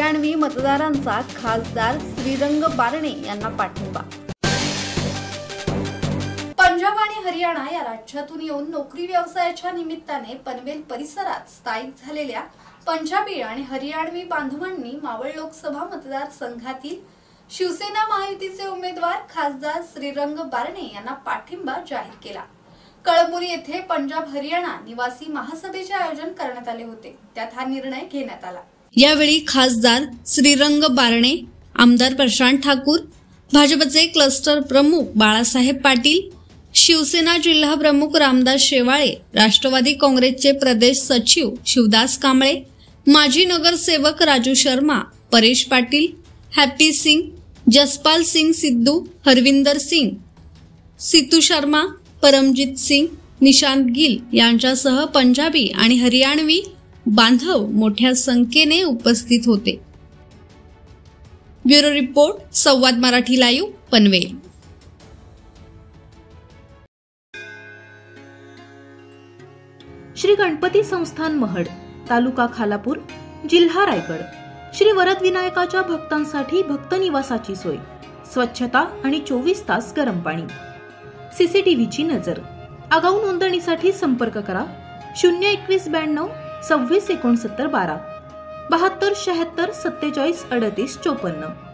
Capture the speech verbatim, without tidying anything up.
हरियाणवी मतदारांचा खासदार श्रीरंग बारणे यांना पाठिंबा। पंजाब आणि हरियाणा या राज्यातून येऊन नोकरी व्यवसायाच्या निमित्ताने पनवेल परिसरात स्थायिक झालेल्या पंजाबी आणि हरियाणवी बांधवांनी मावळ लोकसभा मतदारसंघातील शिवसेना महायुतीचे उमेदवार खासदार श्रीरंग बारणे यांना पाठिंबा जाहीर केला। कळंबोली येथे पंजाब हरियाणा निवासी महासभेचे आयोजन करण्यात आले होते, त्यात हा निर्णय घेण्यात आला। यावेळी खासदार श्रीरंग बारणे, आमदार प्रशांत ठाकूर, भाजपचे क्लस्टर प्रमुख बाळासाहेब पाटील, शिवसेना जिल्हा प्रमुख रामदास शेवाळे, राष्ट्रवादी काँग्रेसचे प्रदेश सचिव शिवदास कांबळे, माजी नगरसेवक राजू शर्मा, परेश पाटील, हॅप्पी सिंग, जसपाल सिंग सिद्धू, हरविंदर सिंग, सितू शर्मा, परमजीत सिंग, निशांत गिल यांच्यासह पंजाबी आणि हरियाणवी बांधव मोठ्या संख्येने उपस्थित होते। Bureau report, Samvad Marathi live, Panvel. Shri Ganpati Sansthan Mahad, तालुका खालापूर, जिल्हा रायगड। श्री वरद विनायकाच्या भक्तांसाठी भक्त निवासाची सोय, स्वच्छता आणि चोवीस तास गरम पाणी, सीसीटीव्हीची नजर। आगाऊ नोंदणीसाठी संपर्क करा शून्य एकवीस ब्याण्णव सव्वीस एकोणसत्तर बारा बहात्तर शहात्तर सत्तेचाळीस अडतीस चोपन्न।